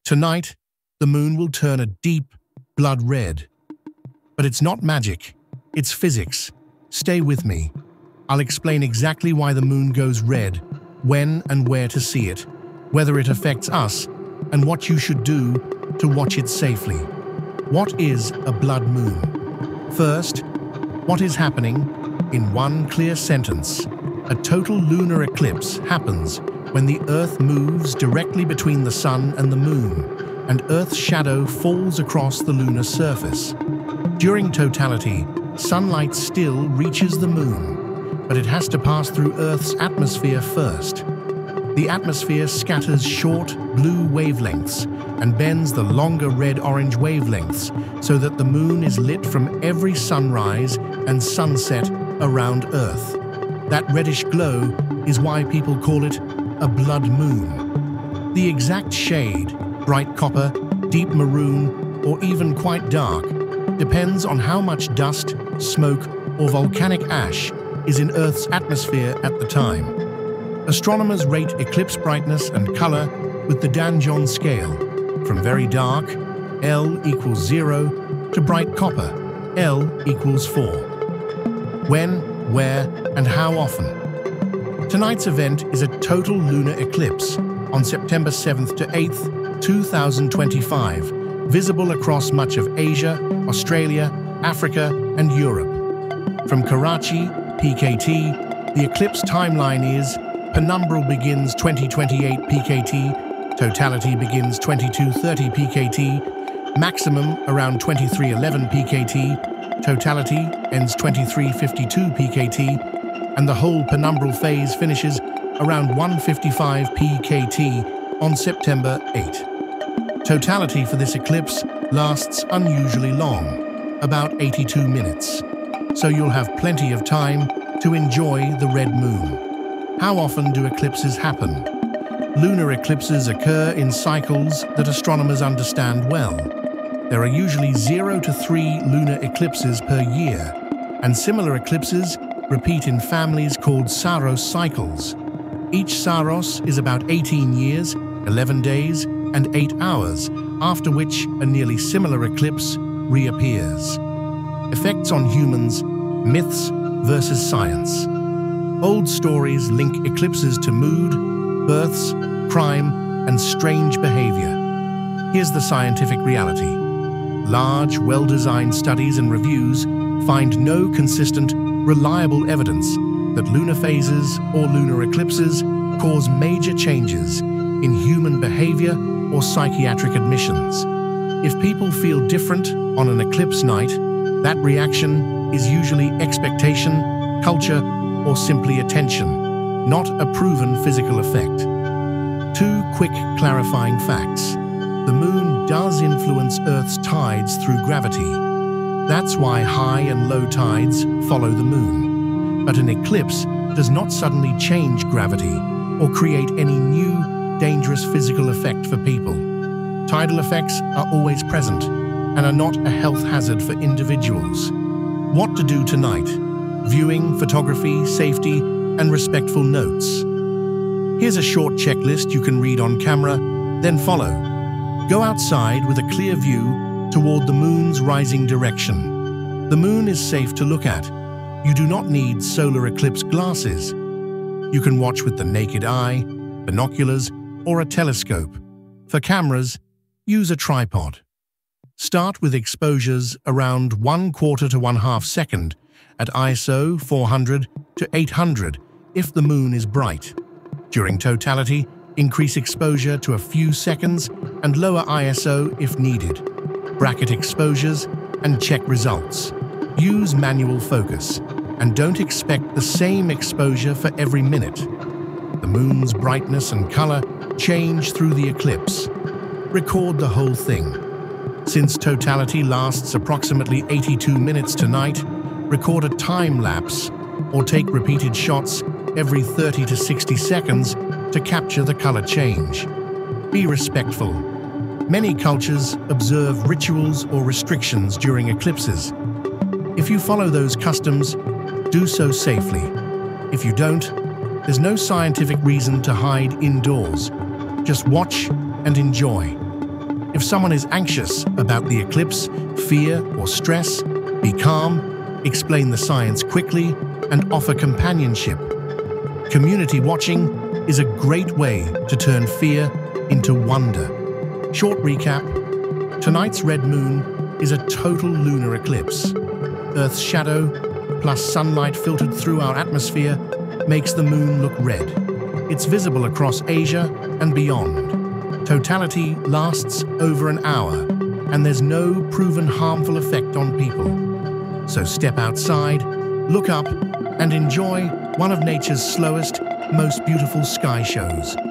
Tonight, the moon will turn a deep blood red. But it's not magic, it's physics. Stay with me. I'll explain exactly why the moon goes red, when and where to see it, whether it affects us, and what you should do to watch it safely. What is a blood moon? First, what is happening? In one clear sentence, a total lunar eclipse happens when the Earth moves directly between the Sun and the Moon, and Earth's shadow falls across the lunar surface. During totality, sunlight still reaches the Moon, but it has to pass through Earth's atmosphere first. The atmosphere scatters short blue wavelengths and bends the longer red-orange wavelengths so that the Moon is lit from every sunrise and sunset around Earth. That reddish glow is why people call it a blood moon. The exact shade, bright copper, deep maroon, or even quite dark, depends on how much dust, smoke, or volcanic ash is in Earth's atmosphere at the time. Astronomers rate eclipse brightness and color with the Danjon scale, from very dark, L equals 0, to bright copper, L equals 4. When, where, and how often? Tonight's event is a total lunar eclipse on September 7th to 8th, 2025, visible across much of Asia, Australia, Africa, and Europe. From Karachi, PKT, the eclipse timeline is: penumbral begins 2028 PKT, totality begins 2230 PKT, maximum around 2311 PKT, totality ends 2352 PKT, and the whole penumbral phase finishes around 155 PKT on September 8. Totality for this eclipse lasts unusually long, about 82 minutes, so you'll have plenty of time to enjoy the red moon. How often do eclipses happen? Lunar eclipses occur in cycles that astronomers understand well. There are usually 0 to 3 lunar eclipses per year, and similar eclipses repeat in families called Saros cycles. Each Saros is about 18 years, 11 days, and 8 hours, after which a nearly similar eclipse reappears. Effects on humans, myths versus science. Old stories link eclipses to mood, births, crime, and strange behavior. Here's the scientific reality. Large, well-designed studies and reviews find no consistent, reliable evidence that lunar phases or lunar eclipses cause major changes in human behavior or psychiatric admissions. If people feel different on an eclipse night, that reaction is usually expectation, culture, or simply attention, not a proven physical effect. 2 quick clarifying facts. The moon does influence Earth's tides through gravity. That's why high and low tides follow the moon. But an eclipse does not suddenly change gravity or create any new, dangerous physical effect for people. Tidal effects are always present and are not a health hazard for individuals. What to do tonight? Viewing, photography, safety, and respectful notes. Here's a short checklist you can read on camera, then follow. Go outside with a clear view toward the moon's rising direction. The moon is safe to look at. You do not need solar eclipse glasses. You can watch with the naked eye, binoculars, or a telescope. For cameras, use a tripod. Start with exposures around 1/4 to 1/2 second at ISO 400 to 800 if the moon is bright. During totality, increase exposure to a few seconds and lower ISO if needed. Bracket exposures and check results. Use manual focus and don't expect the same exposure for every minute. The moon's brightness and color change through the eclipse. Record the whole thing. Since totality lasts approximately 82 minutes tonight, record a time lapse or take repeated shots every 30 to 60 seconds to capture the color change. Be respectful. Many cultures observe rituals or restrictions during eclipses. If you follow those customs, do so safely. If you don't, there's no scientific reason to hide indoors. Just watch and enjoy. If someone is anxious about the eclipse, fear or stress, be calm, explain the science quickly, and offer companionship. Community watching is a great way to turn fear into wonder. Short recap: tonight's red moon is a total lunar eclipse. Earth's shadow, plus sunlight filtered through our atmosphere, makes the moon look red. It's visible across Asia and beyond. Totality lasts over an hour, and there's no proven harmful effect on people. So step outside, look up, and enjoy one of nature's slowest, most beautiful sky shows.